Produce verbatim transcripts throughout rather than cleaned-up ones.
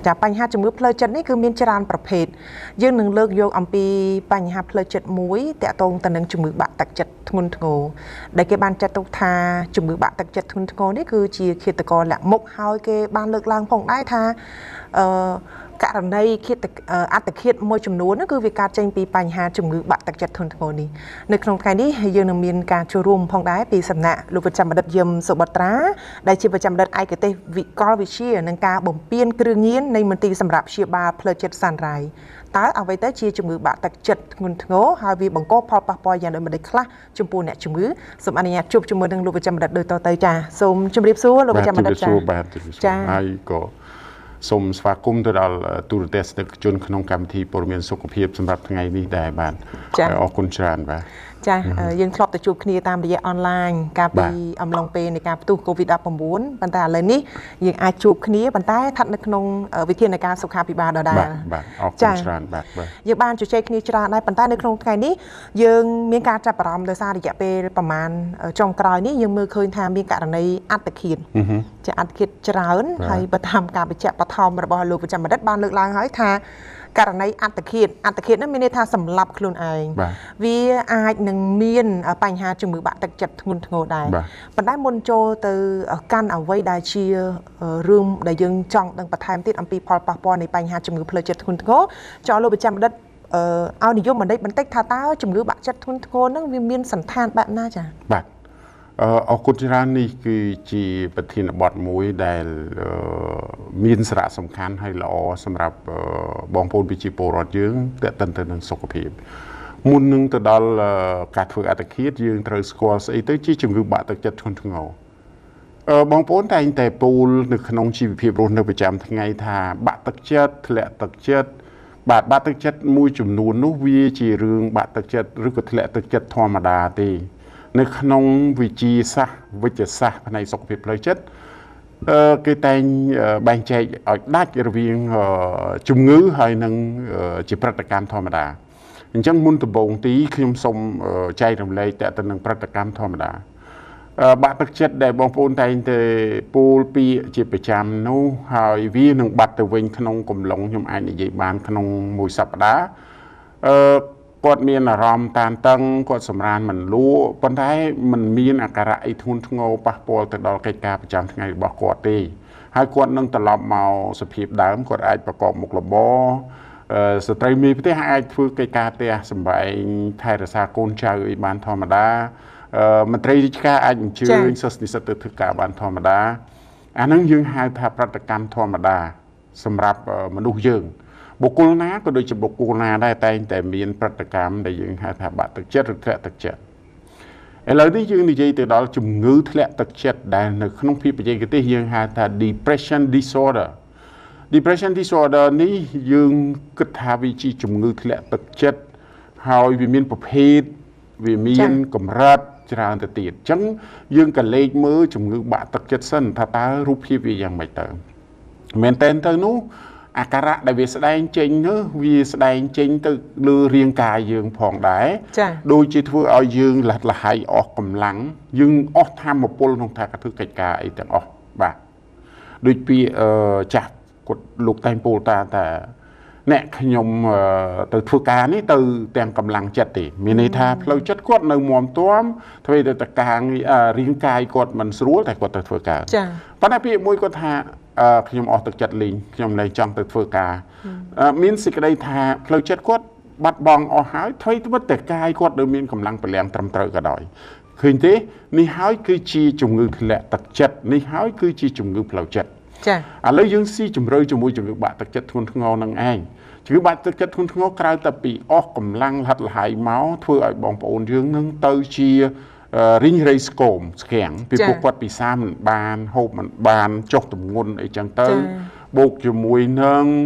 จากปัญหาจมูกเพลจัดนี่คือมีจรานประเภทยื่นหนึ่งเลิกโยกอัมพีปัญหาเพลจัดมุ้ยแต่ตรงแต่หนึ่งจมูกบะตักจัดทุนทงได้เก็บบานจัดตุกทาจมูกบะตักจัดทุนทงนี่คือจีเขตกรแหละมุกเฮาเก็บบานเลิกลางพงได้ทากรณีคิดอัตคิดมวยจำนวนนั่นคือวิการเจงปีปัญหาจมูกบะตักจัดทุนทงนี้ในโครงการนี้ยืนมีการชูรุมพงได้ปีสำนักลูกประจำบัดยมสุบัตราได้ชีประจำบัดไอเกตวิกอลวิเชียนังการบ่มเปียนเครื่องเงี้ยในมันตีสำหรับเชียบาเพลจัดสันไรตาเอาไว้แต่เชียจมูกบะตักจัดเงินโง่ฮาวีบังโก้พอปะปอยอย่างโดยมันได้คลาจมูกเนี่ยจมูกสมอันนี้จูบจมูกดังลูกประจำบัดโดยต่อเตยจ้าสมจมูกซัวลูกประจำบัดจ้าจ้าไอ้ก็สมสวากุมตัวเราตูรเตสตึกจนขนมกรรมที่ปรมีสุขภาพสำหรับไงนี้ได้บ้านออกคุณชานไปจ้ายังครอบแต่จูบคณีตามระยะออนไลน์การปีอำลองเปในการประตูโควิดอัปมบุญบรรดาเลยนี่ยังอาจูบคณีบรรดาทัดในขนมวิธีในการสุขาภิบาลได้จ้ายังบ้านจุดใจคณีจราได้บรรดาในขนมไงนี้ยังมีการจับปรามโดยซาระยะเปประมาณจองกรอยนี้ยังมือเคยทำมีการในอัตขีดจะอัตขีดจราเอิญให้ประทำการไปแจกประทอมระบายลูกประจำมาได้บ้านเลือกลางให้ทาการในอัตขีดอัตขีดนั้นมีในทางสำหรับคลุนเองวิอาหนึ่งเมียนปัญหาจมูกบะตักจัดงุนงอได้ปัญหามนโจtừกันเอาไว้ได้เชียรูมได้ยังจ้องดังประทายติดอัมพีพอลปะปอในปัญหาจมูกเพลจัดงุนงอจอโลประจำดัดเอานิยมมันได้มันเต็กทาต้าจมูกบะจัดงุนงอนั่งวิมีนสันทานแบบน่าจะเอาคุณจรานี่คือจีปฏินบทมวยได้มีสาระสำคัญให้เราสำหรับบองโพลปิจิโปรดยืงแต่ตันเตนังสุขภาพมุนนึงแต่ดอลการฝึกอัตคิดยืงเทรสควอสไอตัวจีจมูกบะตักจัดทุนทุงเอาบองโพลแต่แต่ปูลนึกขนมชีวิตพิบรุนในประจำทั้งไงท่าบะตักจัดทะเลตักจัดบาดบะตักจัดมวยจุ่มนูนนุวีจีเรื่องบะตักจัดหรือก็ทะเลตักจัดธรรมดาตีในขนมวิจีซะวิจิซะในสุขภาพเลยจัดคือแต่งแบ่งใจได้ระเบียงจุ่มงื้อให้นังจีปฏิกรรมธรรมดาจังมุนตบงตีขึ้นสมใจรำเลยแต่ตอนนังปฏิกรรมธรรมดาบาดตักจัดได้บางปูนแต่งแต่ปูปีจีประจำนู้หายวีนังบัดตะเวงขนมกลมหลงยมไอ้ในยีบานขนมมวยสับดากดมีนอารมณ์ตานตั้งกดสำราญมันรู้ปัญหามันมีอาการไอทุนงอปะปอลแต่ดอกไก่กาประจำทั้งไงบอกกดตีให้กดนั่งตลอดเมาสพีบดามกดไอประกอบมุกระบอสตรีมีพิธีให้ฟื้นไก่กาเตะสบายไทยรักษาโกนชาวอีบานธรรมดามันตรีจิกาไออย่างชื่อสติสติถึกกาบานธรรมดาอันนั้นยังให้ทาปฏิกรรมธรรมดาสำหรับมนุษย์ยังบุคคลน้าก็โดยจะบุคคลน้าได้แต่แต่มีนปฏิกรรมได้ยังหาทางบาดตักเจ็ดหรือทะเลตักเจ็ดไอ้เราที่ยังในใจตัวเราจุ่มงื้อทะเลตักเจ็ดได้ในขนมพิบใจก็ที่ยังหาทาง depression disorder depression disorder นี้ยังกระทำวิจิจุ่มงื้อทะเลตักเจ็ดหายวิมีนประเภทวิมีนกำรัดจราตติดจังยังกันเล็กมือจุ่มงื้อบาดตักเจ็ดสั้นท่าตารูปพิบยังไม่เติมเมนเทนเตอร์นู้อาการะได้วิสได้จริงเนอะวิสได้จริงตึกลือเรียงกายยืงผ่องได้โดยจิตว่าเอายืงหลัดหายออกกำลังยืงออกทำมาปนลงทางกระทึกไก่ไอ้แต่ออกบ่าโดยปีจับกดลูกแตงปูตาแต่เนี่ยขยมตึกฟูการนี่ตึกแต่งกำลังจัดติมีในท่าเราจัดกดในหมอมตัวมทวีแต่กลางเรียงกายกดมันสู้แต่กดตึกฟูการปัญหาพี่มวยก็ท่าขยมออกตึกจัดลิงขยมในจังตึกฟูการมินสิกได้ท่าเราจัดกดบัดบองออกหายทวีตัวแต่กายกดโดยมีกำลังไปแรงตรำเตอกระดอยคืนที่นี่หายคือจีจุงงือแหละตึกจัดนี่หายคือจีจุงงือเราจัดอะไรยังซีจุ่มเลยจุ่มมวยจุ่มบะตะเก็ดทุนงอนังไอจุ่มบะตะเก็ดทุนงอกลายแต่ปีออกกำลังหัดหายเมาส์ทั่วไอบองปอนยังนั่งเตยเชียริงไรสโกมแข็งปีพวกวัดปีซ้ำบานโฮบมันบานจกตุ่มงนไอจังเตยบุกจุ่มมวยนั่ง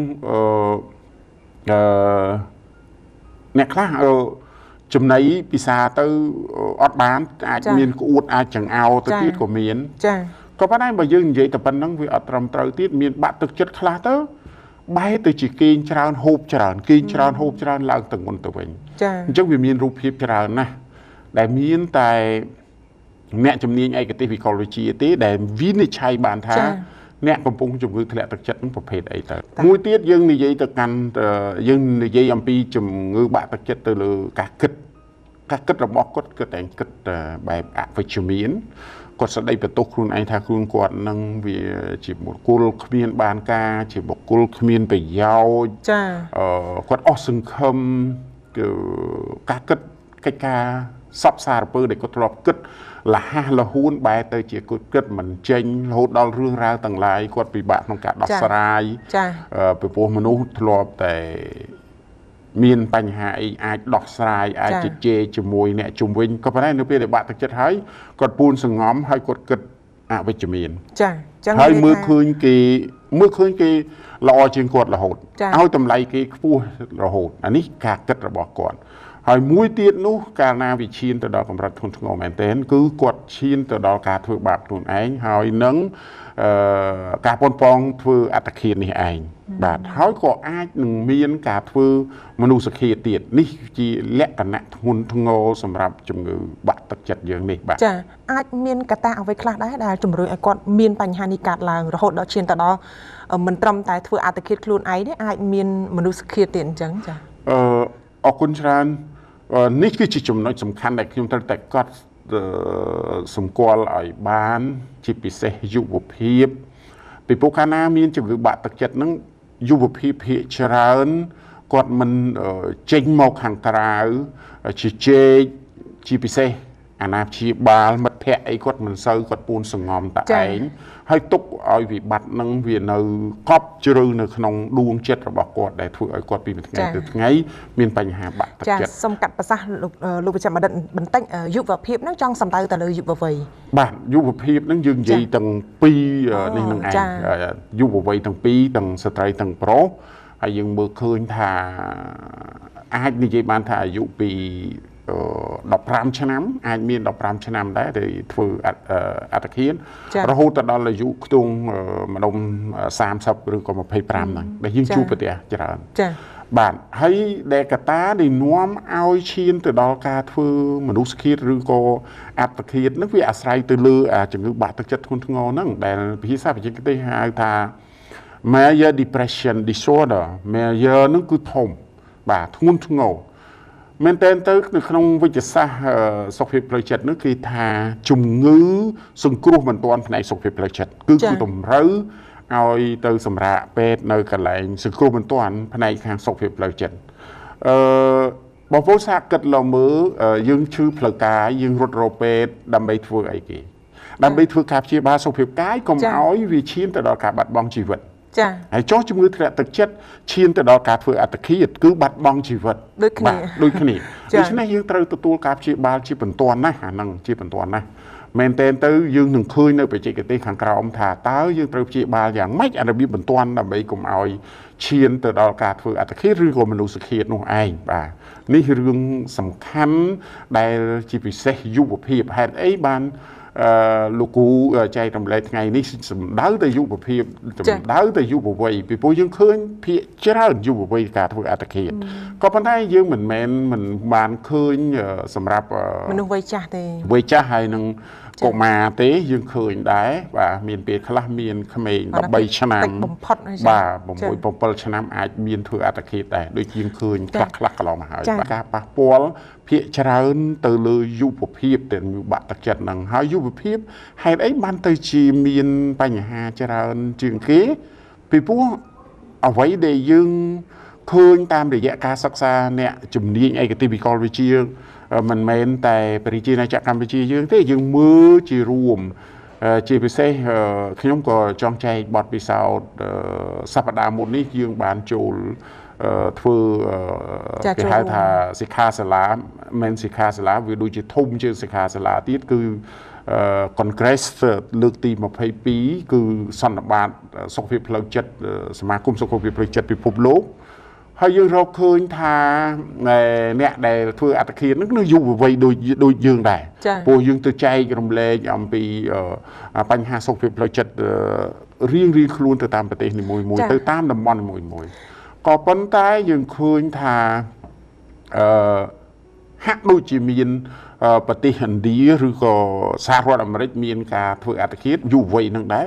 เนี่ยคลาจุ่มไหนปีศาจเตยอดบานอาจมีนกูดอาจจังเอาตะกี้ก็มีนก็เพราะนั้นมายืนยันแต่ปัญหาวิอัตรมตรติดมีบะตึกจัดคลาเตอร์ใบตัวจีกินชราโฮบชรากินชราโฮบชราลางตึงบนตัวเองจังวิมีนรูปพิบชรานะแต่มีนแต่เนี่ยจำเนียงไอกติฟิคอลจีตีแต่วินิจฉัยบานท้าអ្នកកំពុងជំងឺធ្លាក់ទឹកចិត្តនឹងប្រភេទអីទៅមួយទៀតយើងនិយាយទៅកាន់យើងនិយាយអំពីជំងឺបាក់ទឹកចិត្តទៅលើការគិតការគិតរបស់គាត់គាត់តែគិតបែបអវិជ្ជមានគាត់ស្ដីបន្ទោសខ្លួនឯងថាខ្លួនគាត់នឹងវាជាបុគ្គលគ្មានបានការជាបុគ្គលគ្មានប្រយោជន៍ចាអឺគាត់អស់សង្ឃឹមគឺការគិតកិច្ចការសពសារពើដែលគាត់ធ្លាប់គិតលះលហួនបែរទៅជាគាត់គិតមិនចេញរហូតដល់រឿងរ៉ាវទាំងឡាយគាត់ពិបាកក្នុងការដោះស្រាយចាពីព្រោះមនុស្សធ្លាប់តែមានបញ្ហាអីអាចដោះស្រាយអាចជជែកជាមួយអ្នកជំវិញក៏ប៉ុន្តែនៅពេលដែលបាក់ទឹកចិត្តហើយគាត់ពូនសង្ងំហើយគាត់គិតអវិជ្ជមានចាចឹងហើយមើលឃើញគេមើលឃើញគេល្អជាងគាត់រហូតឲ្យតម្លៃគេខ្ពស់រហូតអានេះការគិតរបស់គាត់ហើយមួយទៀតនោះកាលណាវិឈានទៅដល់កម្រិតធ្ងន់ធ្ងរមែនទែនគឺគាត់ឈានទៅដល់ការធ្វើបាបខ្លួនឯងហើយនឹងអឺការប៉ុនប៉ងធ្វើអត្តឃាតនេះឯងបាទហើយក៏អាចនឹងមានការធ្វើមនុស្សឃាតទៀតនេះជាលក្ខណៈធ្ងន់ធ្ងរសម្រាប់ជំងឺបាក់ទឹកចិត្តយើងនេះបាទចាអាចមានកត្តាអ្វីខ្លះដែរដែលជំរុញឲ្យគាត់មានបញ្ហានេះកើតឡើងរហូតដល់ឈានទៅដល់មិនត្រឹមតែធ្វើអត្តឃាតខ្លួនឯងទេអាចមានមនុស្សឃាតទៀតអញ្ចឹងចាអឺអរគុណច្រើននេះគឺជាចំណុចសំខាន់ដែលខ្ញុំត្រូវតែកត់សម្គាល់ឲ្យបានជាពិសេសយុវភាពពីព្រោះកាលណាមានជំងឺបាក់ទឹកចិត្តហ្នឹងយុវភាពភាគច្រើនគាត់មិនចេញមកខាងក្រៅជជែកជាពិសេសអាណាព្យាបាលមិត្តភ័ក្តិអីគាត់មិនសូវគាត់ពូនសង្ងំតែឯងហើយទុកឲ្យវិបត្តិនឹងវានៅកប់ជ្រៅនៅក្នុងដួងចិត្តរបស់គាត់ដែលធ្វើឲ្យគាត់ពីមួយថ្ងៃទៅថ្ងៃមានបញ្ហាបាក់ទឹកចិត្តចាសុំកាត់ប្រសាសន៍លោកលោកវិជ្ជបណ្ឌិតបន្តិចយុវភាពហ្នឹងចង់សំដៅទៅលើយុវវ័យបាទយុវភាពហ្នឹងយើងនិយាយទាំងពីរនេះនឹងឯងយុវវ័យទាំងពីរទាំងស្ត្រីទាំងប្រុសហើយយើងមើលឃើញថាអាចនិយាយបានថាអាយុពីដប់ប្រាំឆ្នាំអាចមានដប់ប្រាំឆ្នាំដែរដែលធ្វើអត្តឃាតរហូតដល់អាយុខ្ទង់ម្ដុំសាមសិបឬក៏ម្ភៃប្រាំហ្នឹងដែលយើងជួបប្រទេសច្រើនចា៎បាទហើយដែលកត្តាដែលនាំឲ្យឈានទៅដល់ការធ្វើមនុស្សឃាតឬក៏អត្តឃាតហ្នឹងវាអាស្រ័យទៅលើជំងឺបាក់ទឹកចិត្តធ្ងន់ធ្ងរហ្នឹងដែលភាសាបច្ចេកទេសហៅថា major depression disorder major ហ្នឹងគឺធំបាទធ្ងន់ធ្ងរមែនតើទៅនៅក្នុងវិទ្យាសាស្ត្រសុខភាពផ្លូវចិត្តនោះគេថាជំងឺសង្គ្រោះមិនទាន់ផ្នែកសុខភាពផ្លូវចិត្តគឺគឺតម្រូវឲ្យទៅសម្រាកពេទ្យនៅកន្លែងសង្គ្រោះមិនទាន់ផ្នែកខាងសុខភាពផ្លូវចិត្តអឺបងប្អូនសាកគិតឡមើលយើងឈឺផ្លូវកាយយើងរត់រកពេទ្យដើម្បីធ្វើអីគេដើម្បីធ្វើការព្យាបាលសុខភាពកាយកុំឲ្យវាឈានទៅដល់ការបាត់បង់ជីវិតចាហើយចុះជំងឺធ្លាក់ទឹកចិត្តឈានទៅដល់ការធ្វើអត្តឃាតគឺបាត់បង់ជីវិតដូចគ្នាដូចគ្នាដូច្នេះយើងត្រូវទទួលការព្យាបាលជាបន្ទាន់ណាស់អាហ្នឹងជាបន្ទាន់ណាស់មែនតើទៅយើងនឹងឃើញនៅបច្ចេកទេសខាងក្រោមថាតើយើងត្រូវព្យាបាលយ៉ាងម៉េចអារបៀបបន្ទាន់ដើម្បីកុំឲ្យឈានទៅដល់ការធ្វើអត្តឃាតឬក៏មនុស្សឃាតនោះឯងបាទនេះរឿងសំខាន់ដែលជាពិសេសយុវភាពហេតុអីបានអឺលោកគ្រូចែករំលែកថ្ងៃនេះសំដៅទៅយុវភាពសំដៅទៅយុវវ័យពីព្រោះយើងឃើញភាគច្រើនយុវវ័យការធ្វើអត្តឃាតក៏ប៉ុន្តែយើងមិនមែនមិនបានឃើញសម្រាប់មនុស្សវ័យចាស់ទេវ័យចាស់ហើយនឹងកុមារទេយើងឃើញដែរបាទមានពេលខ្លះមានក្មេងដប់បីឆ្នាំបំផុតបាទ៦ 7ឆ្នាំអាចមានធ្វើអត្តឃាតដែរដូចយើងឃើញខ្លះខ្លះកន្លងមកហើយបាទការប៉ះពាល់ភាគច្រើនទៅលើយុវភាពដែលបាក់ទឹកចិត្តហ្នឹងហើយយុវភាពហេតុអីបានទៅជាមានបញ្ហាច្រើនជាងគេពីព្រោះអ្វីដែលយើងឃើញតាមរយៈការសិក្សាអ្នកជំនាញឯកទេសវិកលវិទ្យាមិនមែនតែប្រជាណាចក្រកម្ពុជាយើងទេយើងមើលជារួមជាពិសេសខ្ញុំក៏ចង់ចែកបទពិសោធន៍សប្តាហ៍មុននេះយើងបានចូលធ្វើគេហៅថាសិក្ខាសាលាមិនសិក្ខាសាលាវាដូចជាធំជាងសិក្ខាសាលាទៀតគឺ Congress លើកទីម្ភៃពីរគឺសន្និបាតសុខភាពផ្លូវចិត្តសមាគមសុខភាពផ្លូវចិត្តពិភពលោកហើយយើងរកឃើញថាអ្នកដែលធ្វើអត្តឃាតហ្នឹងគឺយុវវ័យដូចដូចយើងដែរព្រោះយើងទៅចែករំលែកអំពីបញ្ហាសុខភាពផ្លូវចិត្តរៀងរៀងខ្លួនទៅតាមប្រទេសនីមួយៗទៅតាមតំបន់នីមួយៗក៏ប៉ុន្តែយើងឃើញថាអឺហាក់ដូចជាមានប្រទេសឥណ្ឌាឬក៏សហរដ្ឋអាមេរិកមានការធ្វើអត្តឃាតយុវវ័យនឹងដែរ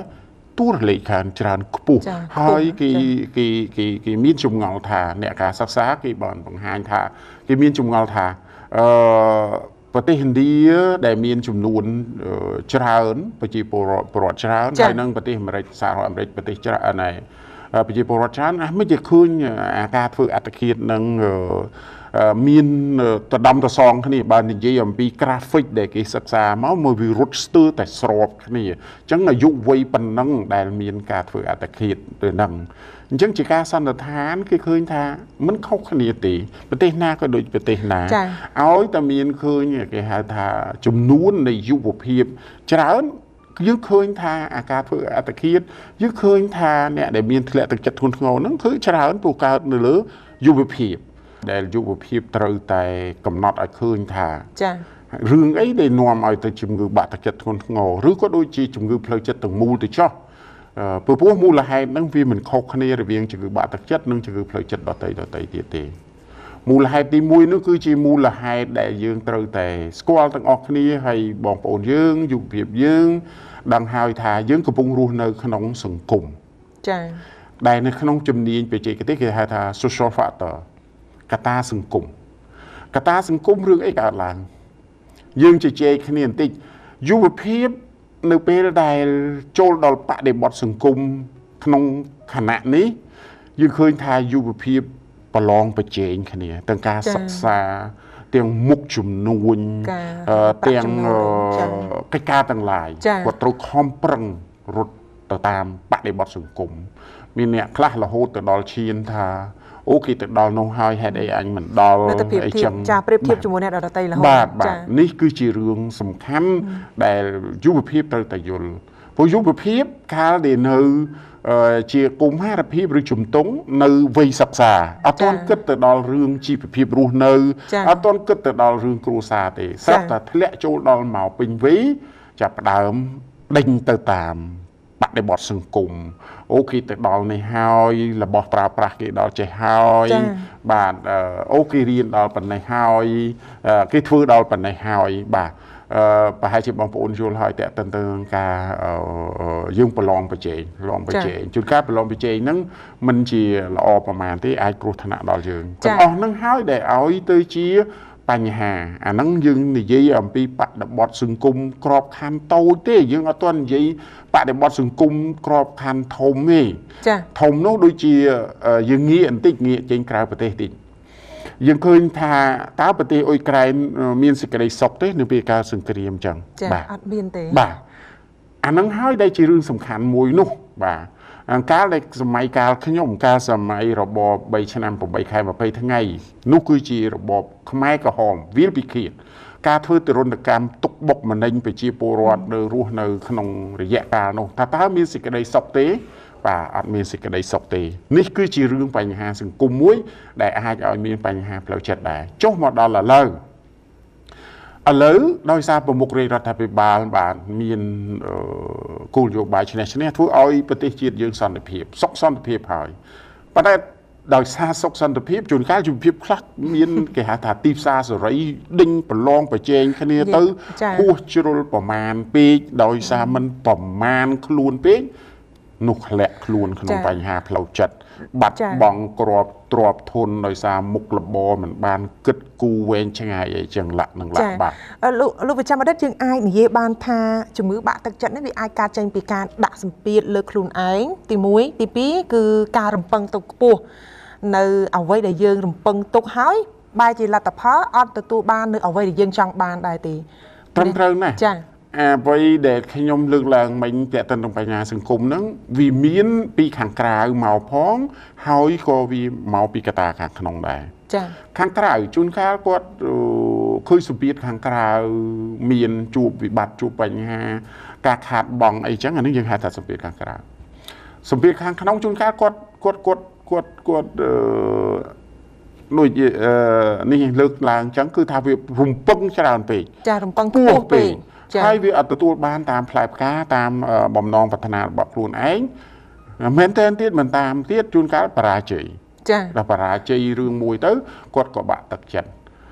ទូរលេខខាងច្រើនខ្ពស់ហើយគេគេគេគេមានចម្ងល់ថាអ្នកការសិក្សាគេបានបង្ហាញថាគេមានចម្ងល់ថាអឺប្រទេសឥណ្ឌាដែលមានចំនួនច្រើនប្រជាពលរដ្ឋច្រើនហើយនឹងប្រទេសអាមេរិកសហរដ្ឋអាមេរិកប្រទេសច្រើនហើយប្រជាពលរដ្ឋច្រើនមិនជាឃើញអាការធ្វើអត្តឃាតនឹងមានតដំតសងគ្នាបើនិយាយអំពី graphic ដែលគេសិក្សាមកមើលវារត់ស្ទើរតែស្របគ្នាអញ្ចឹងអាយុវ័យប៉ុណ្ណឹងដែលមានការធ្វើអត្តឃាតទៅនឹងអញ្ចឹងជាការសន្និដ្ឋានគេឃើញថាមិនខុសគ្នាទេប្រទេសណាក៏ដូចប្រទេសណាឲ្យតែមានឃើញគេហៅថាចំនួននៃយុវភាពច្រើនយើងឃើញថាអាការធ្វើអត្តឃាតយើងឃើញថាអ្នកដែលមានធ្លាក់ទឹកចិត្តធ្ងន់ធ្ងរហ្នឹងគឺច្រើនពូកើតនៅលើយុវភាពដែលយុវភាពត្រូវតែកំណត់ឲ្យឃើញថាចា៎រឿងអីដែលនាំឲ្យទៅជំងឺបាក់ទឹកចិត្តធ្ងន់ធ្ងរឬក៏ដូចជាជំងឺផ្លូវចិត្តទាំងមូលទៅចោះព្រោះព្រោះមូលហេតុហ្នឹងវាមិនខុសគ្នារវាងជំងឺបាក់ទឹកចិត្តនិងជំងឺផ្លូវចិត្តដទៃដទៃទៀតទេមូលហេតុទីមួយនោះគឺជាមូលហេតុដែលយើងត្រូវតែស្គាល់ទាំងអស់គ្នាហើយបងប្អូនយើងយុវភាពយើងដឹងហើយថាយើងកំពុងរស់នៅក្នុងសង្គមចា៎ដែលនៅក្នុងជំនាញបច្ចេកទេសគេហៅថា social factor កត្តាសង្គមកត្តាសង្គមរឿងអីកើតឡើងយើងជជែកគ្នាបន្តិចយុវភាពនៅពេលដែលចូលដល់បដិបត្តិសង្គមក្នុងខណៈនេះយើងឃើញថាយុវភាពប្រឡងប្រជែងគ្នាទាំងការសិក្សាទាំងមុខជំនួញទាំងកិច្ចការទាំងឡាយគាត់ត្រូវខំប្រឹងរត់ទៅតាមបដិបត្តិសង្គមមានអ្នកខ្លះរហូតទៅដល់ឈានថាអូគេទៅដល់នោះហើយហេតុអីអញមិនដល់អីចឹងចាប្រៀបធៀបជាមួយអ្នកដទៃរហូតបាទបាទនេះគឺជារឿងសំខាន់ដែលយុវភាពត្រូវតែយល់ព្រោះយុវភាពកាលដែលនៅជាកុម្ភារភាពឬជំទង់នៅវ័យសិក្សាអត់ទាន់គិតទៅដល់រឿងជីវភាពរស់នៅអត់ទាន់គិតទៅដល់រឿងគ្រួសារទេស្រាប់តែធ្លាក់ចូលដល់មកពេញវ័យចាប់ផ្ដើមដេញទៅតាមបដិបត្តិសង្គមអូគេទៅដល់នេះហើយរបស់ប្រើប្រាស់គេដល់ចេះហើយបាទអូគេរៀនដល់ប៉ុណ្ណេះហើយគេធ្វើដល់ប៉ុណ្ណេះហើយបាទអឺប្រហែលជាបងប្អូនយល់ហើយតើតើតើការយើងប្រឡងប្រជែងប្រឡងប្រជែងជួនកាលប្រឡងប្រជែងហ្នឹងមិនជាល្អប្រមាណទេអាចគ្រោះថ្នាក់ដល់យើងទាំងអស់ហ្នឹងហើយដែលឲ្យទៅជាបញ្ហាអាហ្នឹងយើងនិយាយអំពីបដិបត្តិសង្គមក្របខ័ណ្ឌតូចទេយើងអត់ទាន់និយាយបដិបត្តិសង្គមក្របខ័ណ្ឌធំទេចាធំនោះដូចជាយើងងាកបន្តិចងាកចេញក្រៅប្រទេសតិចយើងឃើញថាតើប្រទេសអ៊ុយក្រែនមានសេចក្តីសុខទេនៅពេលការសង្គ្រាមអញ្ចឹងបាទអត់មានទេបាទអាហ្នឹងហើយដែលជារឿងសំខាន់មួយនោះបាទកាលដែលសម័យកាលខ្ញុំកាលសម័យរបបបីឆ្នាំប្រាំបីខែម្ភៃថ្ងៃនោះគឺជារបបខ្មែរក្រហមវាលពិឃាតការធ្វើទរណកម្មទុកបុកម្នេញប្រជាពលរដ្ឋនៅរស់នៅក្នុងរយៈកាលនោះថាតើមានសេចក្តីសុខទេបាទអត់មានសេចក្តីសុខទេនេះគឺជារឿងបញ្ហាសង្គមមួយដែលអាចឲ្យមានបញ្ហាផ្លូវចិត្តដែរចុះមកដល់ឥឡូវឥឡូវដោយសារប្រមុខរាជរដ្ឋាភិបាលបានមានគោលនយោបាយឈ្នះឈ្នះធ្វើឲ្យប្រទេសជាតិយើងសន្តិភាពសុខសន្តិភាពហើយប៉ុន្តែដោយសារសុខសន្តិភាពជួនកាលជីវភាពខ្លះមានគេហៅថាទីផ្សារសេរីដេញប្រឡងប្រជែងគ្នាទៅហួសជ្រុលប្រមាណពេកដោយសារមិនប្រមាណខ្លួនពេកនោះធ្លាក់ខ្លួនក្នុងបញ្ហាផ្លូវចិត្តបាត់បង់ក្របទ្របធនដោយសារមុខរបរមិនបានគិតគូរវែងឆ្ងាយអីចឹងលាក់នឹងលាក់បាត់លោកលោកវិជ្ជបណ្ឌិតយើងអាចនិយាយបានថាជំងឺបាក់ទឹកចិត្តនេះវាអាចកើតចេញពីការដាក់សម្ពាធលើខ្លួនឯងទីមួយទីពីរគឺការរំពឹងទុកខ្ពស់នៅអ្វីដែលយើងរំពឹងទុកហើយបែរជាលទ្ធផលអត់ទទួលបាននៅអ្វីដែលយើងចង់បានដែរទេត្រឹមត្រូវណាស់ចាអ្វីដែលខ្ញុំលើកឡើងមិញតើតើនឹងបញ្ហាសង្គមហ្នឹងវាមានពីខាងក្រៅមកផងហើយក៏វាមកពីកត្តាខាងក្នុងដែរចាខាងក្រៅជួនកាលគាត់ឃើញសម្ពាធខាងក្រៅមានជួបវិបត្តិជួបបញ្ហាការខាតបង់អីចឹងអានេះយើងហៅថាសម្ពាធខាងក្រៅសម្ពាធខាងក្នុងជួនកាលគាត់គាត់គាត់គាត់គាត់អឺដូចនេះលើកឡើងចឹងគឺថាវារំពឹងច្រើនពេកចារំពឹងខ្ពស់ពេកហើយវាអត់ទទួលបានតាមផ្លែផ្កាតាមបំណងប្រាថ្នារបស់ខ្លួនឯងមែនតើទៀតមិនតាមទៀតជួនកាលបរាជ័យចាដល់បរាជ័យរឿងមួយទៅគាត់ក៏បាក់ទឹកចិត្ត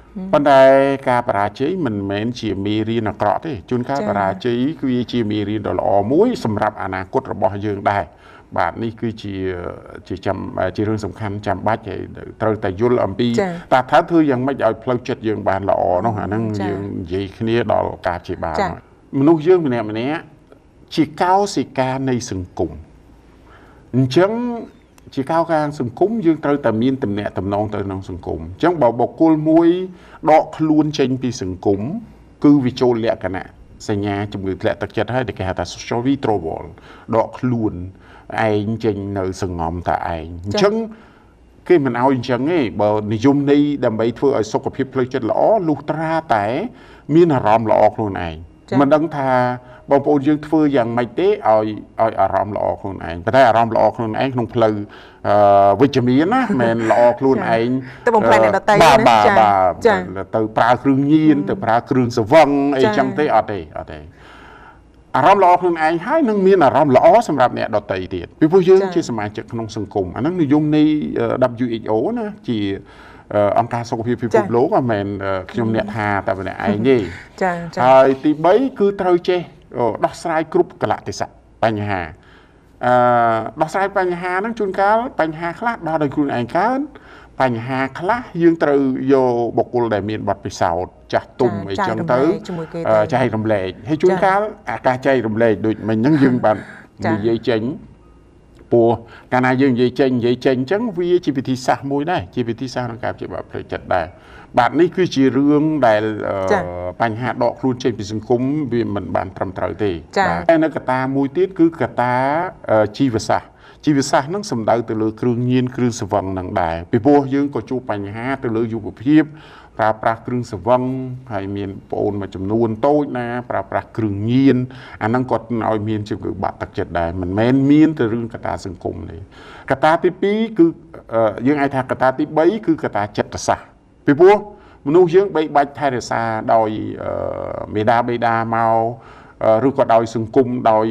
ប៉ុន្តែការបរាជ័យមិនមែនជាមេរៀនអាក្រក់ទេជួនកាលបរាជ័យគឺជាមេរៀនដ៏ល្អមួយសម្រាប់អនាគតរបស់យើងដែរបាទនេះគឺជាជាចាំជារឿងសំខាន់ចាំបាច់ហើយត្រូវតែយល់អំពីតើថាធ្វើយ៉ាងម៉េចឲ្យផ្លូវចិត្តយើងបានល្អនោះអាហ្នឹងយើងនិយាយគ្នាដល់ការព្យាបាលមនុស្សយើងម្នាក់ម្នាក់ជាកោសិកានៃសង្គមអញ្ចឹងជាកោសិកាសង្គមយើងត្រូវតែមានទំនាក់ទំនងទៅក្នុងសង្គមអញ្ចឹងបើបុគ្គលមួយដកខ្លួនចេញពីសង្គមគឺវាចូលលក្ខណៈសញ្ញាជំងឺធ្លាក់ទឹកចិត្តហើយដែលគេហៅថា social withdrawal ដកខ្លួនឯងចេញនៅសង្ងំតែឯងអញ្ចឹងគេមិនឲ្យអញ្ចឹងទេបើនិយមន័យដើម្បីធ្វើឲ្យសុខភាពផ្លូវចិត្តល្អលុះត្រាតែមានអារម្មណ៍ល្អខ្លួនឯងមិនដឹងថាបងប្អូនយើងធ្វើយ៉ាងម៉េចទេឲ្យឲ្យអារម្មណ៍ល្អខ្លួនឯងប៉ុន្តែអារម្មណ៍ល្អខ្លួនឯងក្នុងផ្លូវវិជ្ជមានណាមិនល្អខ្លួនឯងទៅបំផ្លាញអ្នកដទៃណាចាទៅប្រើគ្រឿងញៀនទៅប្រើគ្រឿងសង្វឹងអីចឹងទេអត់ទេអត់ទេអារម្មណ៍ល្អខ្លួនឯងហើយនឹងមានអារម្មណ៍ល្អសម្រាប់អ្នកដទៃទៀតពីព្រោះយើងជាសមាជិកក្នុងសង្គមអាហ្នឹងនិយមនៃ W H O ណាជាអង្គការសុខភាពពិភពលោកមិនមែនខ្ញុំអ្នកថាតែម្នាក់ឯងទេចាចាហើយទីបីគឺត្រូវចេះដោះស្រាយគ្រប់កលៈទេសៈបញ្ហាអឺដោះស្រាយបញ្ហាហ្នឹងជួនកាលបញ្ហាខ្លះដោះដោយខ្លួនឯងកើតបញ្ហាខ្លះយើងត្រូវយកបុគ្គលដែលមានបទពិសោធន៍ចាស់ទុំអីចឹងទៅចែករំលែកហើយជួនកាលអាការចែករំលែកដូចមិញហ្នឹងយើងបាននិយាយចេញព្រោះកាលណាយើងនិយាយចេញនិយាយចេញអញ្ចឹងវាជាវិធីសាស្ត្រមួយដែរជាវិធីសាស្ត្រក្នុងការព្យាបាលផ្លូវចិត្តដែរបាទនេះគឺជារឿងដែលបញ្ហាដកខ្លួនចេញពីសង្គមវាមិនបានត្រឹមត្រូវទេបាទតែនៅកត្តាមួយទៀតគឺកត្តាជីវសាស្ត្រជីវសាស្ត្រហ្នឹងសំដៅទៅលើគ្រឿងញៀនគ្រឿងសង្វឹងហ្នឹងដែរពីព្រោះយើងក៏ជួបបញ្ហាទៅលើយុវភាពប្រើប្រាស់គ្រឿងសង្វឹងហើយមានប្អូនមួយចំនួនតូចណាប្រើប្រាស់គ្រឿងញៀនអាហ្នឹងក៏ឲ្យមានជំងឺបាក់ទឹកចិត្តដែរមិនមែនមានទៅរឿងកត្តាសង្គមទេកត្តាទីពីរគឺយើងអាចថាកត្តាទីបីគឺកត្តាចិត្តសាស្ត្រពីព្រោះមនុស្សយើងបីបាច់ថែរក្សាដោយមេដាបេដាមកឬក៏ដោយសង្គមដោយ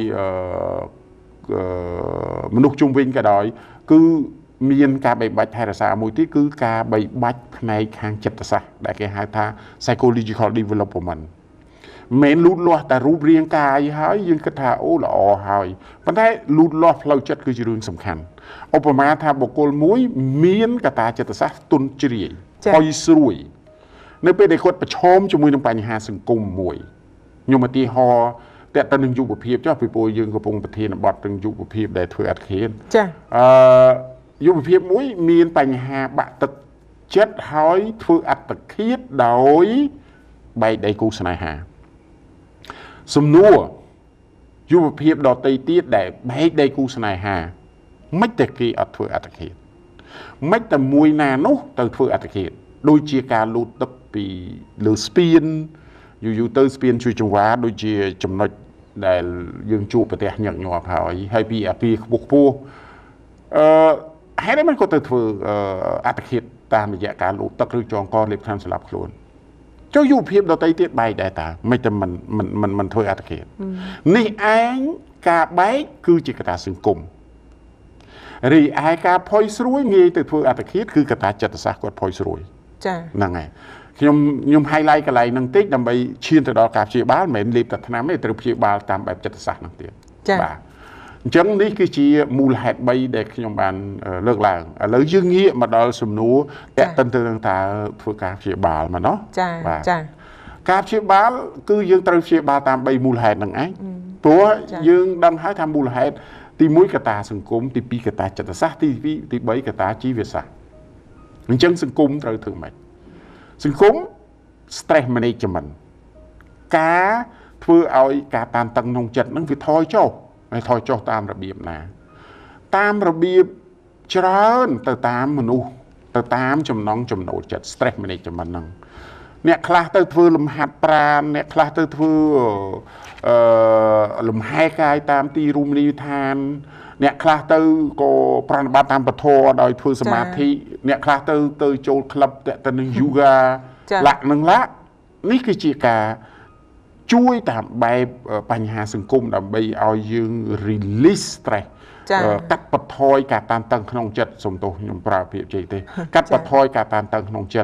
មនុស្សជុំវិញក៏ដោយគឺមានការបីបាច់ថែរក្សាមួយទៀតគឺការបីបាច់ផ្នែកខាងចិត្តសាស្ត្រដែលគេហៅថា psychological development មិនលូតលាស់តែរូបរាងកាយហើយយើងគិតថាអូល្អហើយប៉ុន្តែលូតលាស់ផ្លូវចិត្តគឺជារឿងសំខាន់ឧបមាថាបុគ្គលមួយមានកត្តាចិត្តសាស្ត្រទុនជ្រាយអុយស្រួយនៅពេលដែលគាត់ប្រឈមជាមួយនឹងបញ្ហាសង្គមមួយខ្ញុំឧទាហរណ៍តែទៅនឹងយុវភាពចុះពីព្រោះយើងកំពុងប្រធានបទនឹងយុវភាពដែលធ្វើអត្តឃាតចាអឺយុវភាពមួយមានបញ្ហាបាក់ទឹកចិត្តហើយធ្វើអត្តឃាតដោយបែកដៃគូស្នេហាសំណួរយុវភាពដទៃទៀតដែលបែកដៃគូស្នេហាមិនតែគេអត់ធ្វើអត្តឃាតមិនតែមួយណានោះទៅធ្វើអត្តឃាតដូចជាការលូតទឹកពីលើស្ពានយូរយូរទៅស្ពានជួយចង្វាដូចជាចំណុចដែលយើងជួបប្រទេសញឹកញាប់ហើយហើយពីអាគារខ្ពស់ខ្ពស់អឺហើយមិនក៏ទៅធ្វើអត្តឃាតតាមរយៈការលូតទឹកឬចងកលេបថ្នាំសម្លាប់ខ្លួនចូលយុវភាពដទៃទៀតបែកដែរតាមិនតែមិនមិនមិនធ្វើអត្តឃាតនេះឯងការបែកគឺជាកត្តាសង្គមរីឯការផុយស្រួយងាយទៅធ្វើអត្តឃាតគឺកត្តាចិត្តសាស្ត្រគាត់ផុយស្រួយចាហ្នឹងហើយខ្ញុំខ្ញុំ highlight កន្លែងហ្នឹងតិចដើម្បីឈានទៅដល់ការព្យាបាលមិនមែនលេបតែថ្នាំទេត្រូវព្យាបាលតាមបែបចិត្តសាស្ត្រហ្នឹងទៀតបាទអញ្ចឹងនេះគឺជាមូលហេតុបីដែលខ្ញុំបានលើកឡើងឥឡូវយើងងាកមកដល់សំណួរតេតិនទៅនឹងតើធ្វើការព្យាបាលមកណោះចាចាការព្យាបាលគឺយើងត្រូវព្យាបាលតាមបីមូលហេតុហ្នឹងឯងព្រោះយើងដឹងហើយថាមូលហេតុទីមួយកត្តាសង្គមទីពីរកត្តាចិត្តសាស្ត្រទីពីរទីបីកត្តាជីវសាស្ត្រអញ្ចឹងសង្គមត្រូវធ្វើម៉េចសង្គម stress management ការធ្វើឲ្យការតានតឹងក្នុងចិត្តហ្នឹងវាថយចុះហើយថយចុះតាមរបៀបណាតាមរបៀបច្រើនទៅតាមមនុស្សទៅតាមចំណង់ចំណូលចិត្ត stress management ហ្នឹងអ្នកខ្លះទៅធ្វើលំហាត់ប្រាណអ្នកខ្លះទៅធ្វើអឺលំហែកាយតាមទីរមណីយដ្ឋានអ្នកខ្លះទៅក៏ប្រតិបត្តិតាមពធដោយធ្វើសមាធិអ្នកខ្លះទៅទៅចូលក្លឹបទៅនឹង yoga លាក់នឹងលាក់នេះគឺជាការជួយតាមបែបបញ្ហាសង្គមដើម្បីឲ្យយើង release stress កាត់បន្ថយការតានតឹងក្នុងចិត្តសំទោសខ្ញុំប្រើពាក្យជ័យទេកាត់បន្ថយការតានតឹងក្នុងចិត្ត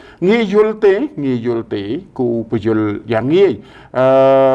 ងាយយល់ទេងាយយល់ទេគូបញ្យល់យ៉ាងងាយអឺ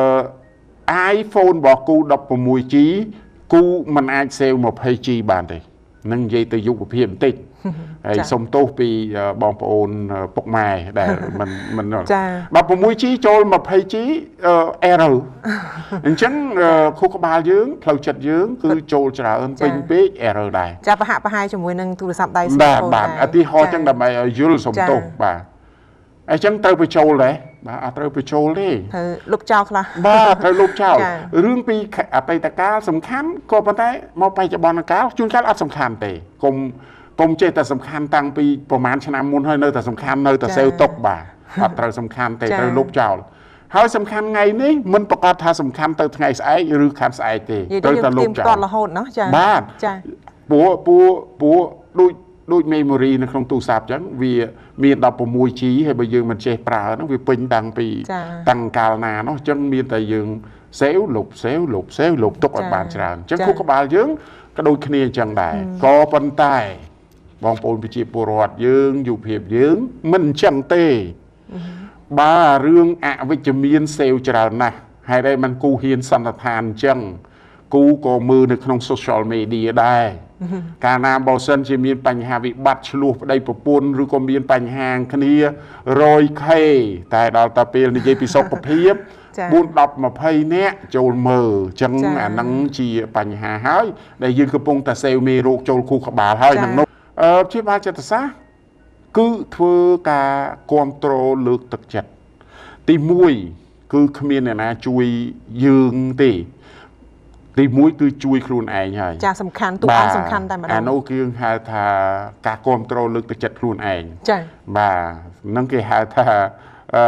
iPhone របស់គូ ដប់ប្រាំមួយជី គូមិនអាចសេវ ยี่สิบจี បានទេនឹងនិយាយទៅយុវភាពបន្តិចហើយសុំទោសពីបងប្អូនពុកម៉ែដែលមិនមិនចាដប់ប្រាំមួយជី ចូល ยี่สิบจี error អញ្ចឹងខួរក្បាលយើងផ្លូវចិត្តយើងគឺចូលច្រើនពេញពេក error ដែរចាប្រហាក់ប្រហែលជាមួយនឹងទូរស័ព្ទដៃបាទបាទឧទាហរណ៍ចឹងដើម្បីឲ្យយល់សុំទោសបាទអញ្ចឹងត្រូវបញ្ចូលដែរបាទអត់ត្រូវបញ្ចូលទេត្រូវលុបចោលខ្លះបាទត្រូវលុបចោលរឿងពីអតីតកាលសំខាន់ក៏ប៉ុន្តែមកបច្ចុប្បន្នកាលជួនកាលអត់សំខាន់ទេកុំកុំចេះតែសំខាន់តាំងពីប្រហែលឆ្នាំមុនហើយនៅតែសំខាន់នៅតែសេវតុកបាទអត់ត្រូវសំខាន់ទេត្រូវលុបចោលហើយសំខាន់ថ្ងៃនេះមិនប្រកាសថាសំខាន់ទៅថ្ងៃស្អែកឬខាងស្អែកទេត្រូវតែលុបចោលរហូតណាចាបាទចាព្រោះព្រោះព្រោះដូចដូច memory នៅក្នុងទូរស័ព្ទអញ្ចឹងវាមាន ដប់ប្រាំមួយជី ហើយបើយើងមិនចេះប្រើហ្នឹងវាពេញតាំងពីតាំងកាលណានោះអញ្ចឹងមានតែយើងសេវលុបសេវលុបសេវលុបទុកឲ្យបានច្រើនអញ្ចឹងខួរក្បាលយើងក៏ដូចគ្នាអញ្ចឹងដែរក៏ប៉ុន្តែបងប្អូនប្រជាពលរដ្ឋយើងយុវភាពយើងមិនអញ្ចឹងទេបាទរឿងអវិជ្ជមានសេវច្រើនណាស់ហើយតែมันគូហ៊ានសន្និដ្ឋានអញ្ចឹងគូក៏មើលនៅក្នុង social media ដែរកាលណាបើសិនជាមានបញ្ហាវិបត្តិឆ្លោះប្តីប្រពន្ធឬក៏មានបញ្ហាគ្នា រយខេ តែដល់តែពេលនិយាយពីសុខភាព bốn mươi ยี่สิบ នាក់ចូលមើលអញ្ចឹងអាហ្នឹងជាបញ្ហាហើយដែលយើងកំពុងតែសេវមេរោគចូលខួរក្បាលហើយនឹងនោះអឺជាបាលចិត្តសាស្ត្រគឺធ្វើការគ្រប់គ្រងលើកទឹកចិត្តទីមួយគឺគ្មានអ្នកណាជួយយើងទេទីមួយគឺជួយខ្លួនឯងហើយចាសំខាន់ទូឯងសំខាន់តែម្ដងអានោះគឺហៅថាការគ្រប់គ្រងលើកទឹកចិត្តខ្លួនឯងចាបាទនឹងគេហៅថាអឺ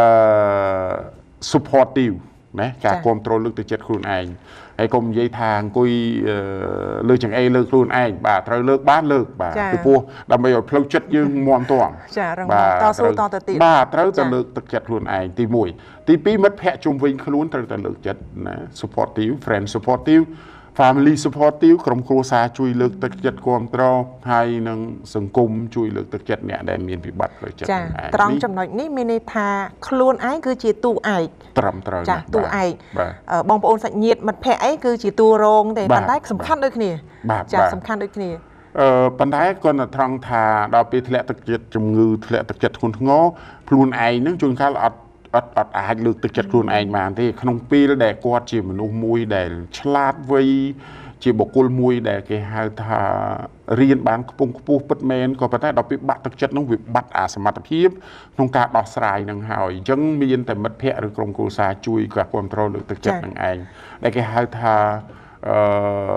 supportive ណាការគ្រប់គ្រងលើកទឹកចិត្តខ្លួនឯងហើយកុំនិយាយថាអង្គុយលើចង្អេរលើខ្លួនឯងបាទត្រូវលើកបានលើកបាទពីព្រោះដើម្បីឲ្យផ្លូវចិត្តយើងមាំទាំចារឹងមាំតស៊ូតទៅទៀតបាទត្រូវតែលើកទឹកចិត្តខ្លួនឯងទីមួយទីពីរមិត្តភ័ក្តិជុំវិញខ្លួនត្រូវតែលើកចិត្តណា supportive friend supportive family supportive ក្រុមគ្រួសារជួយលើកទឹកចិត្តគ្រប់គ្រងហើយនឹងសង្គមជួយលើកទឹកចិត្តអ្នកដែលមានវិបត្តិផ្លូវចិត្តចាត្រង់ចំណុចនេះមានន័យថាខ្លួនឯងគឺជាតួឯកត្រឹមត្រូវចាតួឯកបងប្អូនសាច់ញាតិមិត្តភ័ក្តិអីគឺជាតួរងទេប៉ុន្តែសំខាន់ដូចគ្នាចាសំខាន់ដូចគ្នាអឺប៉ុន្តែគាត់ត្រង់ថាដល់ពេលធ្លាក់ទឹកចិត្តជំងឺធ្លាក់ទឹកចិត្តធ្ងន់ធ្ងរខ្លួនឯងនឹងជួនកាលអត់អត់អត់អាចលើកទឹកចិត្តខ្លួនឯងបានទេក្នុងពេលដែលគាត់ជាមនុស្សមួយដែលឆ្លាតវៃជាបុគ្គលមួយដែលគេហៅថារៀនបានខ្ពង់ខ្ពស់ពិតមែនក៏ប៉ុន្តែដល់ពេលបាក់ទឹកចិត្តនោះវាបាត់អាសមត្ថភាពក្នុងការដោះស្រាយនឹងហើយអញ្ចឹងមានតែមិត្តភ័ក្តិឬក្រុមគ្រួសារជួយការគ្រប់គ្រងលើកទឹកចិត្តនឹងឯងដែលគេហៅថាអឺ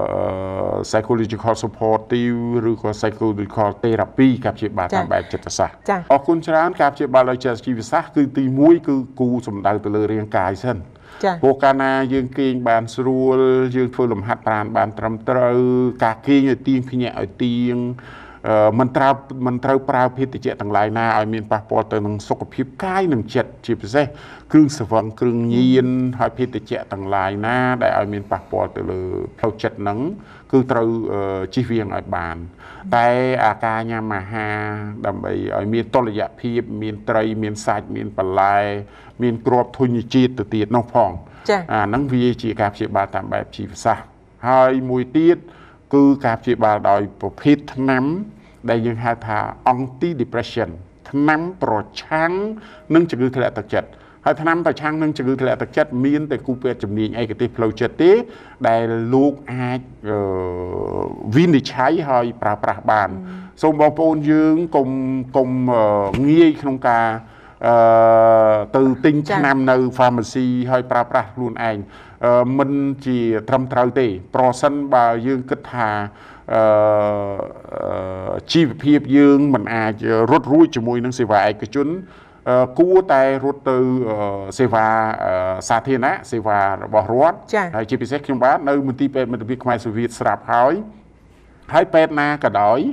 psychological supportive ឬក៏ psychological therapy ការព្យាបាលតាមបែបចិត្តសាស្ត្រអរគុណច្រើនការព្យាបាលដោយចិត្តជីវសាស្ត្រគឺទីមួយគឺគូសំដៅទៅលើរាងកាយសិនព្រោះកាលណាយើងគេងបានស្រួលយើងធ្វើលំហាត់ប្រាណបានត្រឹមត្រូវការគេងឲ្យទៀងភ្ញាក់ឲ្យទៀងមិនត្រូវមិនត្រូវប្រើភេទជ្ជៈទាំងឡាយណាឲ្យមានប៉ះពាល់ទៅនឹងសុខភាពកាយនិងចិត្តជាពិសេសគ្រឿងស្រវឹងគ្រឿងញៀនហើយភេទជ្ជៈទាំងឡាយណាដែលឲ្យមានប៉ះពាល់ទៅលើផ្លូវចិត្តហ្នឹងគឺត្រូវជៀសវាងឲ្យបានតែអាការញ៉ាំអាហារដើម្បីឲ្យមានតុល្យភាពមានត្រីមានសាច់មានបន្លែមានគ្រាប់ធញ្ញជាតិទៅទៀតនោះផងអាហ្នឹងវាជាការព្យាបាលតាមបែបជីវសាស្ត្រហើយមួយទៀតគឺការព្យាបាលដោយប្រភេទថ្នាំដែលយើងហៅថា anti depression ថ្នាំប្រឆាំងនឹងជំងឺធ្លាក់ទឹកចិត្តហើយថ្នាំប្រឆាំងនឹងជំងឺធ្លាក់ទឹកចិត្តមានតែគូពេទ្យជំនាញឯកទេសផ្លូវចិត្តទេដែលលោកអាចវិនិច្ឆ័យហើយប្រើប្រាស់បានសូមបងប្អូនយើងកុំកុំងាយក្នុងការអឺទៅទិញថ្នាំនៅ pharmacy ហើយប្រើប្រាស់ខ្លួនឯងមិនជាត្រឹមត្រូវទេប្រសិនបើយើងគិតថាអឺជីវភាពយើងមិនអាចរត់រួចជាមួយនឹងសេវាឯកជនគួរតែរត់ទៅសេវាសាធារណៈសេវារបស់រដ្ឋហើយជាពិសេសខ្ញុំបាទនៅមន្ទីរពេទ្យមិត្តភាពខ្មែរសូវៀតស្រាប់ហើយហើយពេទ្យណាក៏ដោយ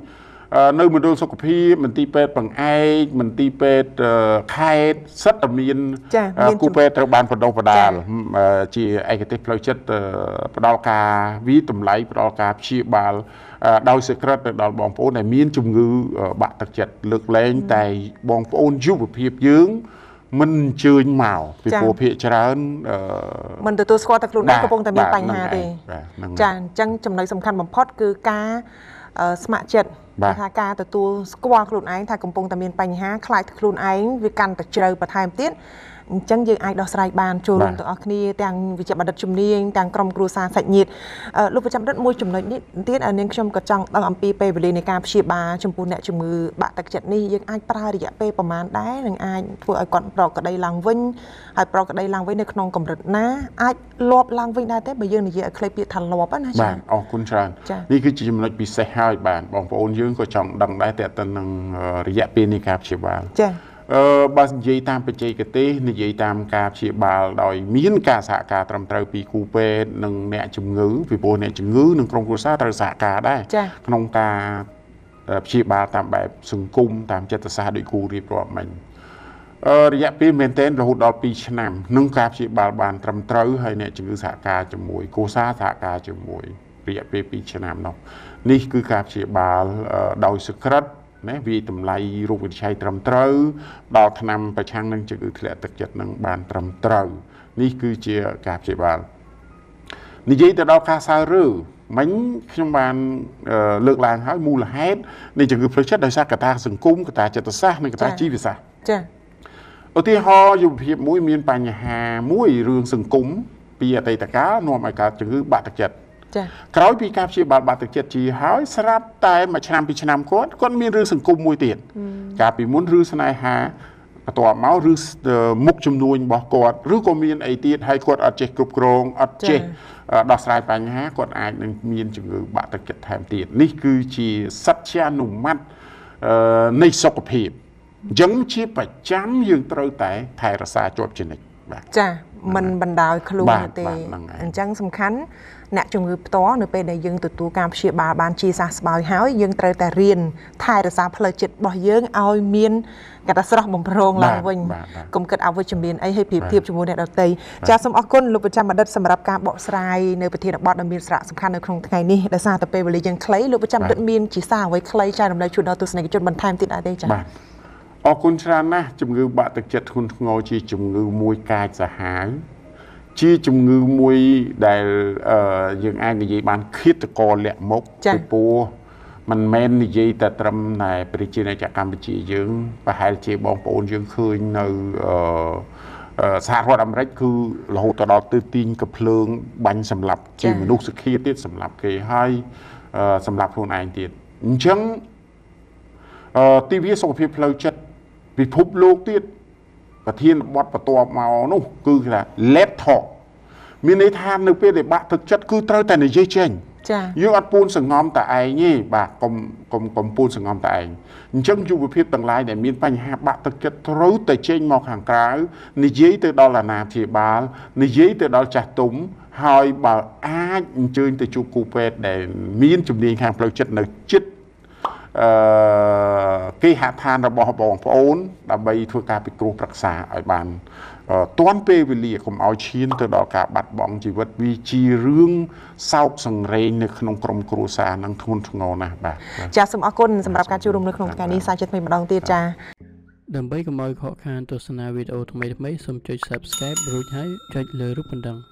នៅមណ្ឌលសុខភាពមន្ទីរពេទ្យបង្អែកមន្ទីរពេទ្យខេត្តសិតតែមានគូពេទ្យត្រូវបានបណ្ដុះបណ្ដាលជាឯកទេសផ្លូវចិត្តផ្ដល់ការវិតម្លៃផ្ដល់ការព្យាបាលដោយសេចក្ដីទៅដល់បងប្អូនដែលមានជំងឺបាក់ទឹកចិត្តលើកលែងតែបងប្អូនយុវភាពយើងមិនអញ្ជើញមកពីព្រោះភាគច្រើនមិនទទួលស្គាល់តែខ្លួនឯងកំពុងតែមានបញ្ហាទេចាអញ្ចឹងចំណុចសំខាន់បំផុតគឺការស្ម័គ្រចិត្តថាការទទួលស្គាល់ខ្លួនឯងថាកំពុងតែមានបញ្ហាខ្លាចខ្លួនឯងវាកាន់តែជ្រៅបន្ថែមទៀតអញ្ចឹងយើងអាចដោះស្រាយបានចូលរួមទាំងអស់គ្នាទាំងវិជ្ជាបណ្ឌិតជំនាញទាំងក្រុមគ្រួសារសាច់ញាតិលោកប្រចាំបណ្ឌិតមួយចំណុចនេះទៀតនាងខ្ញុំក៏ចង់ដឹងអំពីពេលវេលានៃការព្យាបាលចំពោះអ្នកជំងឺបាក់ទឹកចិត្តនេះយើងអាចប្រើរយៈពេលប្រមាណដែរនឹងអាចធ្វើឲ្យគាត់ប្រកក្តីឡើងវិញហើយប្រកក្តីឡើងវិញនៅក្នុងកម្រិតណាអាចលាប់ឡើងវិញដែរទេបើយើងនិយាយឲ្យខ្លីពាក្យថាលាប់ណាចា៎បាទអរគុណច្រើននេះគឺជាចំណុចពិសេសហើយបាទបងប្អូនយើងក៏ចង់ដឹងដែរតើតើនឹងរយៈពេលនៃការព្យាបាលចា៎អឺបើនិយាយតាមបច្ចេកទេសនិយាយតាមការព្យាបាលដោយមានការសហការត្រឹមត្រូវពីគ្រូពេទ្យនិងអ្នកជំងឺពីព្រោះអ្នកជំងឺនិងក្រុមគ្រួសារត្រូវសហការដែរក្នុងការព្យាបាលតាមបែបសង្គមតាមចិត្តសាស្ត្រដោយគ្រូរៀបរាប់មិញអឺរយៈពេលមែនទែនរហូតដល់ពីរឆ្នាំនឹងការព្យាបាលបានត្រឹមត្រូវហើយអ្នកជំងឺសហការជាមួយគ្រួសារសហការជាមួយរយៈពេលពីរឆ្នាំនោះនេះគឺការព្យាបាលដោយសក្តិណាវាតម្លៃរោគវិនិច្ឆ័យត្រឹមត្រូវដល់ថ្នាំប្រឆាំងនឹងជំងឺធ្លាក់ទឹកចិត្តនឹងបានត្រឹមត្រូវនេះគឺជាការព្យាបាលនិយាយទៅដល់ការសើរើមិញខ្ញុំបានលើកឡើងហើយមូលហេតុនៃជំងឺផ្លូវចិត្តដោយសារកត្តាសង្គមកត្តាចិត្តសាស្ត្រនិងកត្តាជីវសាស្ត្រចា៎ឧទាហរណ៍យុវភាពមួយមានបញ្ហាមួយរឿងសង្គមពីអតីតកាលនាំឲ្យកើតជំងឺបាក់ទឹកចិត្តក្រោយពីការព្យាបាលបាក់ទឹកចិត្តជាហើយស្រាប់តែមួយឆ្នាំពីរឆ្នាំគាត់គាត់មានរឿងសង្គមមួយទៀតកាលពីមុនរឿងស្នេហាបន្ទាប់មកឬមុខជំនួញរបស់គាត់ឬក៏មានអីទៀតហើយគាត់អត់ចេះគ្រប់គ្រងអត់ចេះដោះស្រាយបញ្ហាគាត់អាចនឹងមានជំងឺបាក់ទឹកចិត្តថែមទៀតនេះគឺជាសច្ចានុមត្តនៃសុខភាពអញ្ចឹងជាប្រចាំយើងត្រូវតែថែរក្សាជាប់ជានិច្ចបាទចាមិនបណ្ដោយខ្លួនទេអញ្ចឹងសំខាន់អ្នកជំងឺផ្ទាល់នៅពេលដែលយើងទទួលការព្យាបាលបានជាសះស្បើយហើយយើងត្រូវតែរៀនថែរក្សាផ្លូវចិត្តរបស់យើងឲ្យមានកតាស្រស់បំប្រងឡើងវិញកុំគិតអវិជ្ជមានអីឲ្យប្រៀបធៀបជាមួយអ្នកដទៃចាសសូមអរគុណលោកប្រចាំបណ្ឌិតសម្រាប់ការបកស្រាយនៅប្រធានបទដ៏មានសារៈសំខាន់នៅក្នុងថ្ងៃនេះដោយសារតែពេលវេលាយើងខ្លីលោកប្រចាំបណ្ឌិតមានជាសារអ្វីខ្លីចែករំលែកជូនដល់ទស្សនិកជនបន្ថែមទៀតដែរទេចា៎បាទអរគុណច្រើនណាស់ជំងឺបាក់ទឹកចិត្តធ្ងន់ធ្ងរជាជំងឺមួយកាចសាហាវជាជំងឺមួយដែលយើងអាចនិយាយបានឃាតករលាក់មុខពីព្រោះមិនមែននិយាយតែត្រឹមតែប្រជាជនកម្ពុជាយើងប្រហែលជាបងប្អូនយើងឃើញនៅសហរដ្ឋអាមេរិកគឺរហូតដល់ទើទាញកាភ្លើងបាញ់សម្លាប់ជាមនុស្សសុខាទៀតសម្លាប់គេហើយសម្លាប់ខ្លួនឯងទៀតអញ្ចឹងទិវាសុខភាពផ្លូវចិត្តពិភពលោកទៀតប្រធានបទបន្ទាប់មកនោះគឺថា Let Talk មានន័យថានៅពេលដែលបាក់ទឹកចិត្តគឺត្រូវតែនិយាយចេញចា៎យើងអត់ពួនសង្ងំតែឯងទេបាទកុំកុំកុំពួនសង្ងំតែឯងអញ្ចឹងយុវភាពទាំងឡាយដែលមានបញ្ហាបាក់ទឹកចិត្តត្រូវតែចេញមកខាងក្រៅនិយាយទៅដល់អាណាព្យាបាលនិយាយទៅដល់ចាស់ទុំហើយបើអាចអញ្ជើញទៅជួបគ្រូពេទ្យដែលមានជំនាញខាងផ្លូវចិត្តនៅជិតអឺគេហដ្ឋានរបស់បងប្អូនដើម្បីធ្វើការពិគ្រោះប្រឹក្សាឲ្យបានទាន់ពេលវេលាកុំឲ្យឈានទៅដល់ការបាត់បង់ជីវិតវាជារឿងសោកសង្រេងនៅក្នុងក្រុមគ្រួសារនឹងធ្ងន់ធ្ងរណាស់បាទចាសសូមអរគុណសម្រាប់ការចូលរួមនៅក្នុងថ្ងៃនេះសាជាថ្មីម្ដងទៀតចាដើម្បីកុំឲ្យខកខានទស្សនាវីដេអូថ្មីៗសូមចុច Subscribe រួចហើយចុចលើរូបកណ្ដឹង